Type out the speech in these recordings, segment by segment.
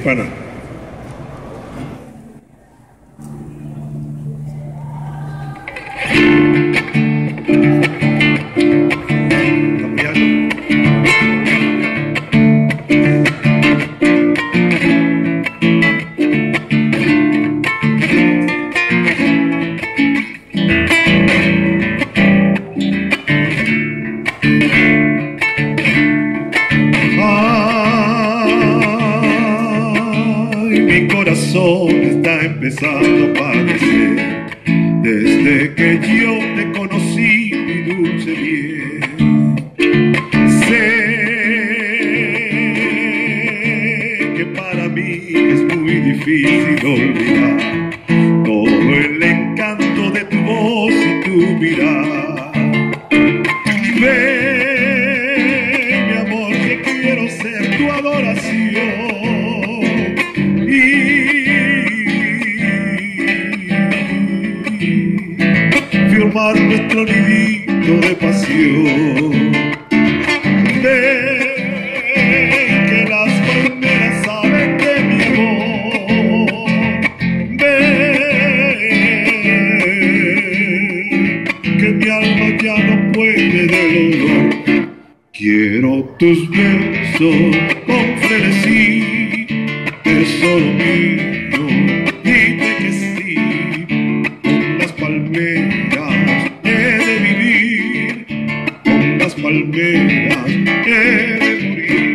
Bueno. Mi corazón está empezando a padecer desde que yo te conocí, mi dulce bien. Sé que para mí es muy difícil olvidar todo el encanto de tu voz y tu mirada. Ven, mi amor, que quiero ser tu adoración. Firmar nuestro nidito de pasión. Ven, que las palmeras saben de mi amor. Ven, que mi alma ya no puede del olor. Quiero tus besos con frenesí, tesoro mío, dime que sí. Con las palmeras he de vivir, con las palmeras he de morir.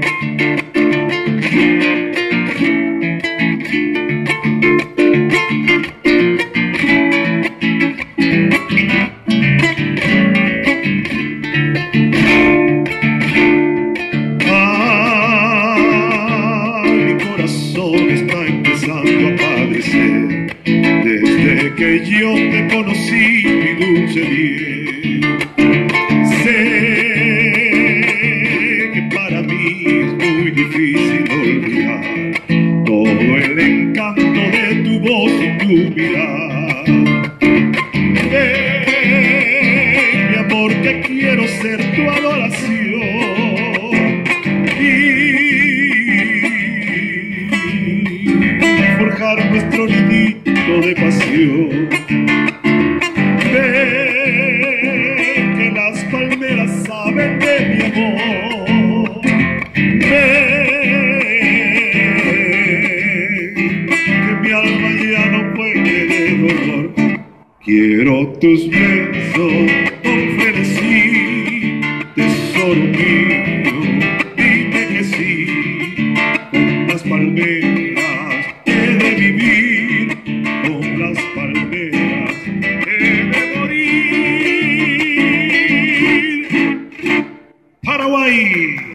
Está empezando a padecer desde que yo te conocí, mi dulce bien. Sé que para mí es muy difícil olvidar todo el encanto de tu voz y tu mirada. Ven, mi amor, que quiero ser tu adoración y forjar nuestro nidito de pasión. Ven, que las palmeras saben de mi amor. Ven, que mi alma ya no puede de dolor. Quiero tus besos con frenesí, tesoro mío, dime que sí. Con las palmeras